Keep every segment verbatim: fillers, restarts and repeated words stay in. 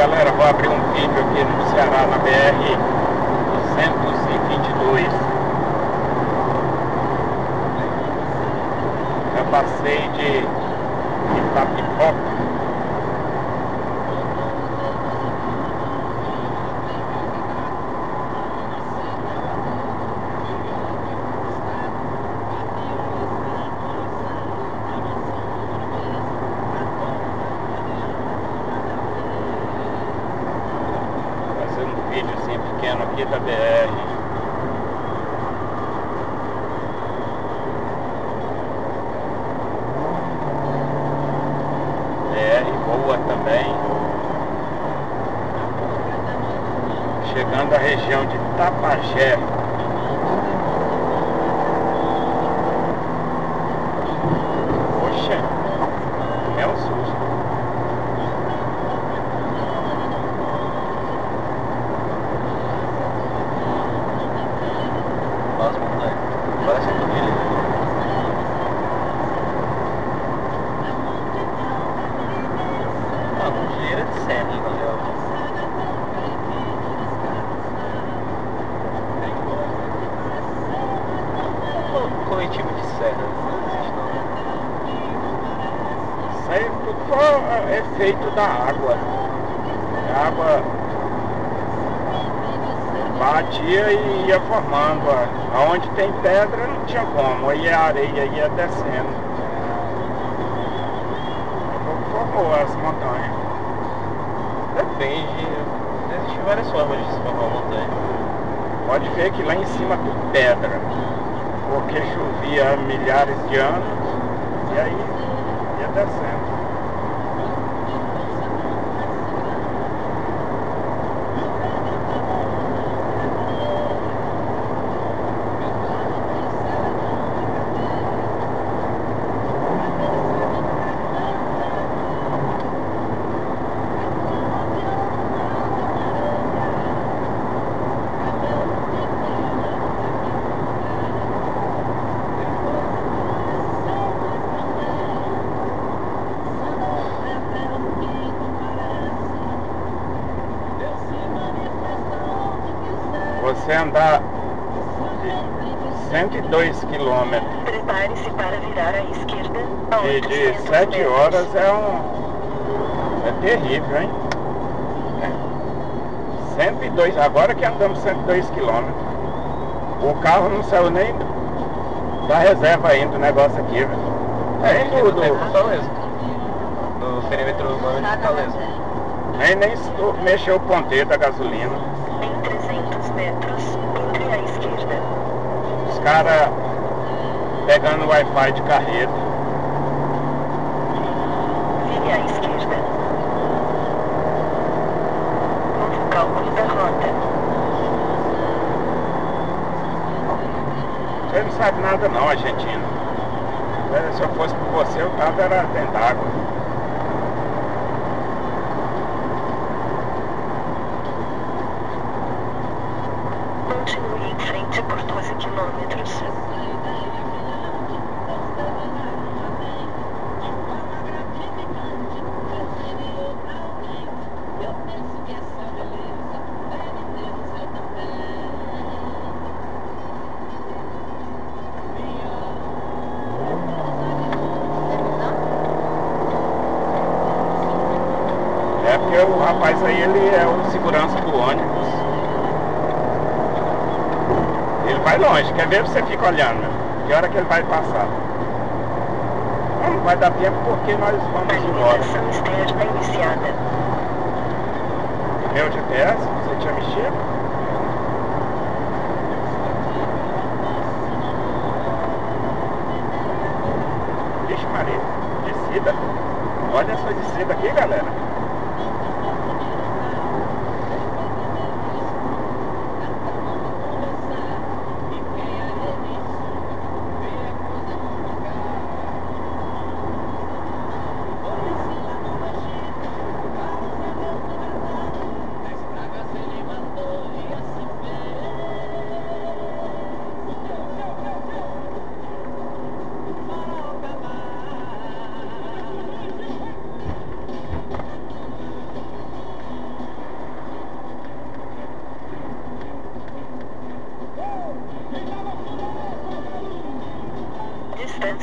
Galera, vou abrir um vídeo aqui no Ceará, na B R duzentos e vinte e dois. Eu passei de Itapipoca. Videozinho pequeno aqui da B R. B R boa também. Chegando à região de Tapajé. Poxa, é um susto. Parece que ele... Ah, com dinheiro de sempre, valeu. Coletivo de serra, não existe não. Isso aí tudo foi efeito da água. A água batia e ia formando. Onde tem pedra não tinha como, aí a areia ia descendo. Formou as montanhas. Depende, existem várias formas de se formar uma montanha. Pode ver que lá em cima tudo pedra, porque chovia há milhares de anos e aí ia descendo. Você andar cento e dois quilômetros Prepare-se para virar à esquerda. e de sete horas é um... é terrível, hein? É. cento e dois, agora que andamos cento e dois quilômetros. O carro não saiu nem da reserva ainda, o negócio aqui, velho. É, Tem tudo. no Fortaleza. No perímetro urbano de Fortaleza. Nem, nem mexeu o ponteiro da gasolina. Em trezentos metros, entre à esquerda. Os caras pegando o Wi-Fi de carreta. Vire à esquerda. Novo cálculo da rota. Você não sabe nada não, argentino. Se eu fosse por você, eu tava era dentro d'água. Continue em frente por doze quilômetros. É porque o rapaz aí, ele é o segurança do ônibus. Ele vai longe, quer ver? Você fica olhando, meu. Que hora que ele vai passar? Não, não vai dar tempo porque nós vamos embora. Alimentação externa iniciada. Meu G P S, você tinha mexido? Vixe Maria, descida. Olha essa descida aqui, galera.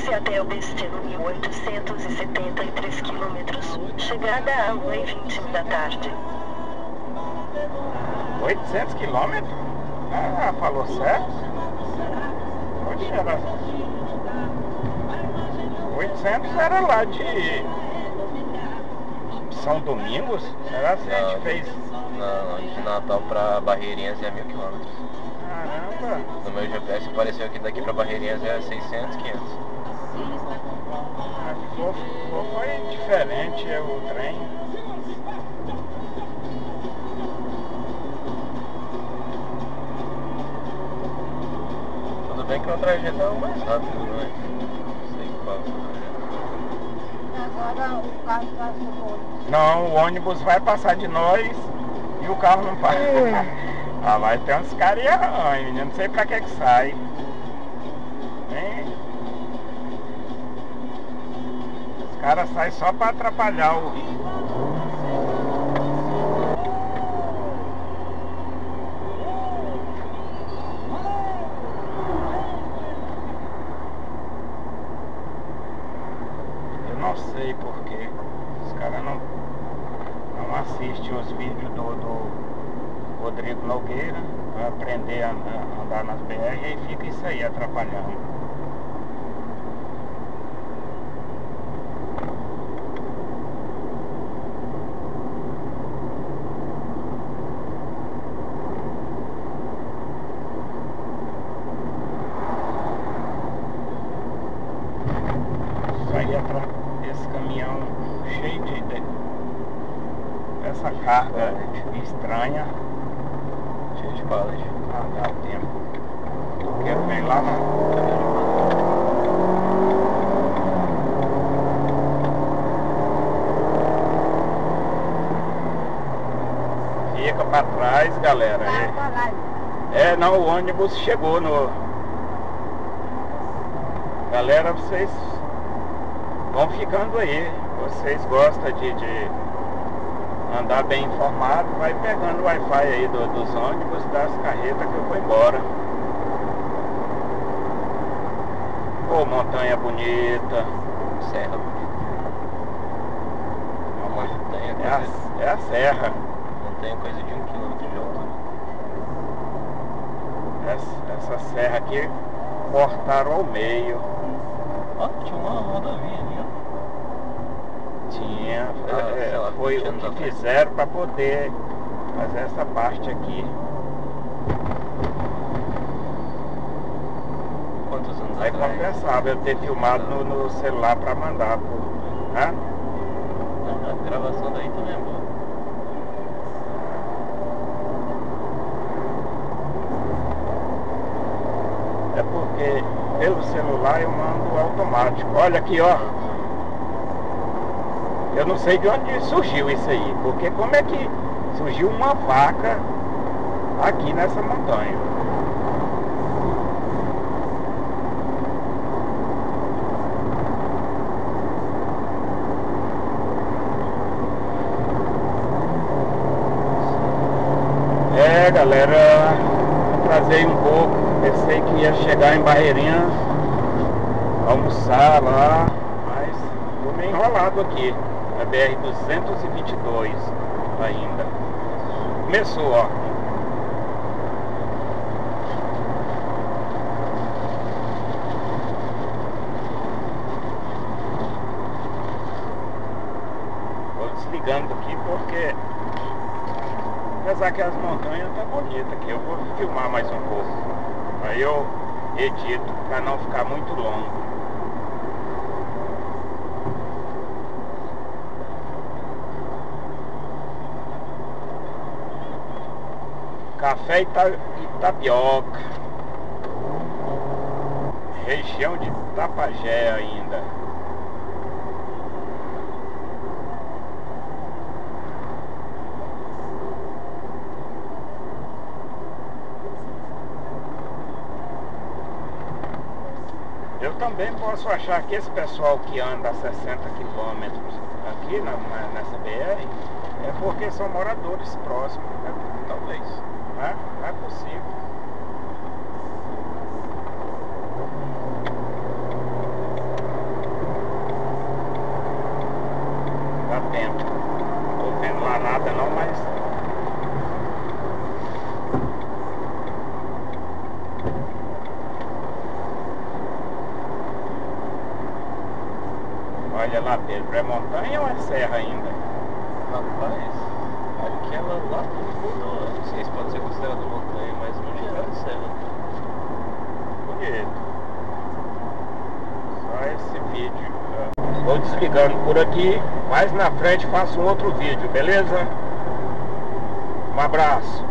Dirija-se até o destino mil oitocentos e setenta e três quilômetros. Chegada à uma e vinte da tarde. oitocentos quilômetros? Ah, falou certo? Poxa, era... oitocentos era lá de São Domingos? Será que a gente Não. fez? Não, de Natal pra Barreirinhas é mil quilômetros. Caramba! No meu G P S apareceu que daqui pra Barreirinhas é seiscentos, quinhentos. Ah, ficou, ficou, foi diferente o trem. Tudo bem que o trajeto é o mais rápido, né? Não sei qual é o trajeto. Agora o carro passou. Não, o ônibus vai passar de nós e o carro não passa. Ah, vai ter uns caras e arranham, menino. Não sei pra que que sai. Hein? Os caras saem só pra atrapalhar o... Eu não sei porquê. Os caras não, não assistem os vídeos do, do Rodrigo Nogueira para aprender a, a andar nas B R e aí fica isso aí atrapalhando. Isso aí atra... esse caminhão cheio de, de... essa carga estranha. Cheio de balas. Ah, dá tempo. Eu quero ver lá na... Fica pra trás, galera. É, é, não, o ônibus chegou no... Galera, vocês vão ficando aí. Vocês gostam de... de... andar bem informado, vai pegando o Wi-Fi aí do, dos ônibus, das carretas que eu vou embora. Ô, montanha bonita. Serra bonita. Uma montanha, É a, coisa, é a serra. montanha coisa de um quilômetro de altura. Essa, essa serra aqui cortaram ao meio. Ó, tinha uma rodovia ali, ó. Tinha, Ah, é, sei lá, foi vinte o anos que atrás. fizeram para poder fazer essa parte aqui. Quantos anos Aí atrás? compensava eu ter filmado no, no celular para mandar pro, né? Ah, a gravação daí também é boa. É porque pelo celular eu mando automático. Olha aqui, ó. Eu não sei de onde surgiu isso aí, porque como é que surgiu uma vaca aqui nessa montanha? É, galera, atrasei um pouco, pensei que ia chegar em Barreirinhas, almoçar lá, mas tô meio enrolado aqui. A B R duzentos e vinte e dois ainda. Começou, ó. Vou desligando aqui porque apesar que as montanhas tá bonita aqui, eu vou filmar mais um pouco. Aí eu edito para não ficar muito longo. Café Ita Itapioca, região de Tapajé ainda. Eu também posso achar que esse pessoal que anda a sessenta quilômetros aqui na, na, nessa B R é porque são moradores próximos, né? Talvez, né? Não é possível. lá, Pedro? É montanha ou é serra ainda? Rapaz, aquela lá no fundo, eu não sei se pode ser considerada montanha, mas no geral é serra. Bonito. Só esse vídeo. Vou desligando por aqui, mais na frente faço um outro vídeo, beleza? Um abraço.